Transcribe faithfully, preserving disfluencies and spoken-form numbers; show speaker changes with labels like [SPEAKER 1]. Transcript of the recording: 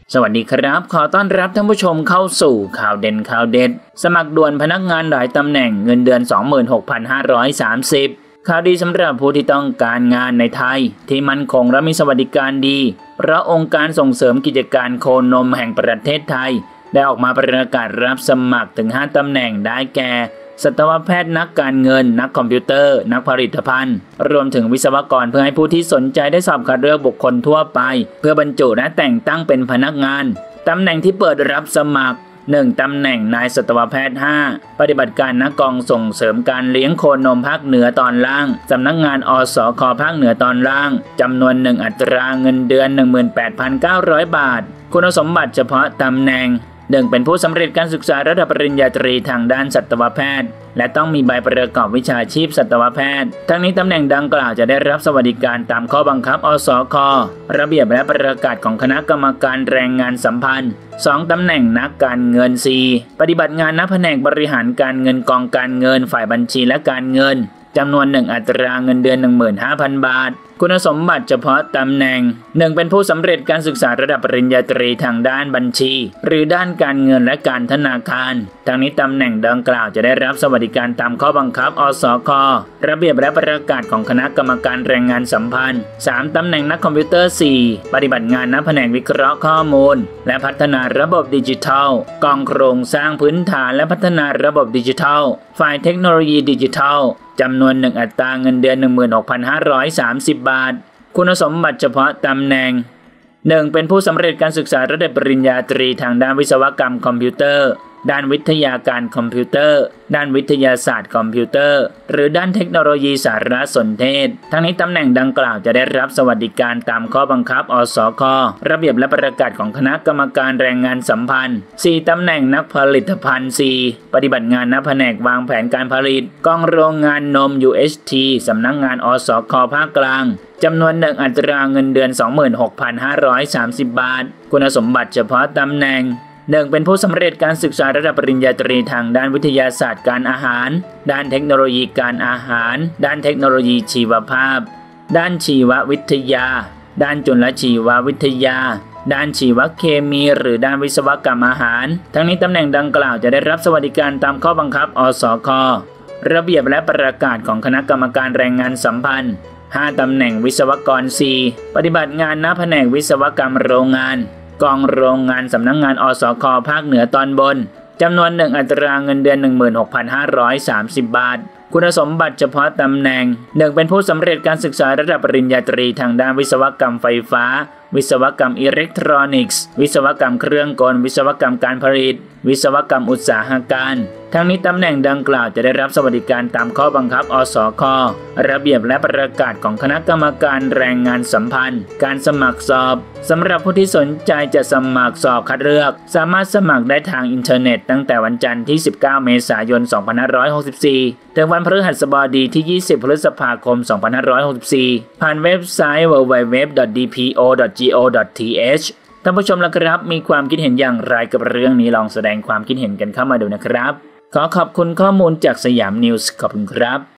[SPEAKER 1] สวัสดีครับขอต้อนรับท่านผู้ชมเข้าสู่ข่าวเด่นข่าวเด็ดสมัครด่วนพนักงานหลายตำแหน่งเงินเดือน สองหมื่นหกพันห้าร้อยสามสิบ ข่าวดีสำหรับผู้ที่ต้องการงานในไทยที่มั่นคงและมีสวัสดิการดีเพราะองค์การส่งเสริมกิจการโคนมแห่งประเทศไทยได้ออกมาประกาศรับสมัครถึงห้าตำแหน่งได้แก่สัตวแพทย์นักการเงินนักคอมพิวเตอร์นักผลิตภัณฑ์รวมถึงวิศวกรเพื่อให้ผู้ที่สนใจได้สอบคัดเลือกบุคคลทั่วไปเพื่อบรรจุและแต่งตั้งเป็นพนักงานตำแหน่งที่เปิดรับสมัคร หนึ่ง ตำแหน่งนายสัตวแพทย์ ห้า ปฏิบัติการนักกองส่งเสริมการเลี้ยงโคนมภาคเหนือตอนล่างสำนักงานอสคภาคเหนือตอนล่างจำนวนหนึ่งอัตราเงินเดือน หนึ่งหมื่นแปดพันเก้าร้อย บาทคุณสมบัติเฉพาะตำแหน่งหนึ่งเป็นผู้สำเร็จการศึกษาระดับปริญญาตรีทางด้านสัตวแพทย์และต้องมีใบประกอบวิชาชีพสัตวแพทย์ทั้งนี้ตำแหน่งดังกล่าวจะได้รับสวัสดิการตามข้อบังคับอสคระเบียบและประกาศของคณะกรรมการแรงงานสัมพันธ์ สอง ตำแหน่งนักการเงิน สี่ ปฏิบัติงานณแผนกบริหารการเงินกองการเงินฝ่ายบัญชีและการเงินจำนวนหนึ่งอัตราเงินเดือน หนึ่งหมื่นห้าพัน บาทคุณสมบัติเฉพาะตำแหน่ง หนึ่ง เป็นผู้สำเร็จการศึกษาระดับปริญญาตรีทางด้านบัญชีหรือด้านการเงินและการธนาคารทั้งนี้ตำแหน่งดังกล่าวจะได้รับสวัสดิการตามข้อบังคับอสคระเบียบและประกาศของคณะกรรมการแรงงานสัมพันธ์ สาม ตำแหน่งนักคอมพิวเตอร์ สี่ ปฏิบัติงานณแผนกวิเคราะห์ข้อมูลและพัฒนาระบบดิจิทัลกองโครงสร้างพื้นฐานและพัฒนาระบบดิจิทัลฝ่ายเทคโนโลยีดิจิทัลจำนวนหนึ่งอัตราเงินเดือน หนึ่งหมื่นหกพันห้าร้อยสามสิบ บาทคุณสมบัติเฉพาะตำแหน่ง หนึ่ง เป็นผู้สำเร็จการศึกษาระดับปริญญาตรีทางด้านวิศวกรรมคอมพิวเตอร์ด้านวิทยาการคอมพิวเตอร์ด้านวิทยาศาสตร์คอมพิวเตอร์หรือด้านเทคโนโลยีสารสนเทศทั้งนี้ตำแหน่งดังกล่าวจะได้รับสวัสดิการตามข้อบังคับอสคระเบียบและประกาศของคณะกรรมการแรงงานสัมพันธ์ สี่ ตำแหน่งนักผลิตภัณฑ์ สี่ ปฏิบัติงานณแผนกวางแผนการผลิตกองโรงงานนม ยู เอช ที สำนักงานอสคภาคกลางจำนวนหนึ่งอัตราเงินเดือน สองหมื่นหกพันห้าร้อยสามสิบ บาทคุณสมบัติเฉพาะตำแหน่ง หนึ่ง เป็นผู้สำเร็จการศึกษาระดับปริญญาตรีทางด้านวิทยาศาสตร์การอาหารด้านเทคโนโลยีการอาหารด้านเทคโนโลยีชีวภาพด้านชีววิทยาด้านจุลชีววิทยาด้านชีวเคมีหรือด้านวิศวกรรมอาหารทั้งนี้ตำแหน่งดังกล่าวจะได้รับสวัสดิการตามข้อบังคับอสคระเบียบและประกาศของคณะกรรมการแรงงานสัมพันธ์ ห้า ตำแหน่งวิศวกร สี่ ปฏิบัติงานณแผนกวิศวกรรมโรงงานกองโรงงานสำนักงานอสคภาคเหนือตอนบนจำนวนหนึ่งอัตราเงินเดือน หนึ่งหมื่นหกพันห้าร้อยสามสิบ บาทคุณสมบัติเฉพาะตำแหน่ง หนึ่ง เป็นผู้สำเร็จการศึกษาระดับปริญญาตรีทางด้านวิศวกรรมไฟฟ้าวิศวกรรมอิเล็กทรอนิกส์วิศวกรรมเครื่องกลวิศวกรรมการผลิตวิศวกรรมอุตสาหการทั้งนี้ตำแหน่งดังกล่าวจะได้รับสวัสดิการตามข้อบังคับอสคระเบียบและประกาศของคณะกรรมการแรงงานสัมพันธ์การสมัครสอบสำหรับผู้ที่สนใจจะสมัครสอบคัดเลือกสามารถสมัครได้ทางอินเทอร์เน็ตตั้งแต่วันจันทร์ที่สิบเก้าเมษายนสองพันห้าร้อยหกสิบสี่ถึงวันพฤหัสบดีที่ยี่สิบพฤษภาคมสองพันห้าร้อยหกสิบสี่ผ่านเว็บไซต์ ดับเบิลยู ดับเบิลยู ดับเบิลยู ดอท ดี พี โอ ดอท จี โอ ดอท ที เอช ท่านผู้ชมล่ะครับมีความคิดเห็นอย่างไรกับเรื่องนี้ลองแสดงความคิดเห็นกันเข้ามาดูนะครับขอขอบคุณข้อมูลจากสยามนิวส์ขอบคุณครับ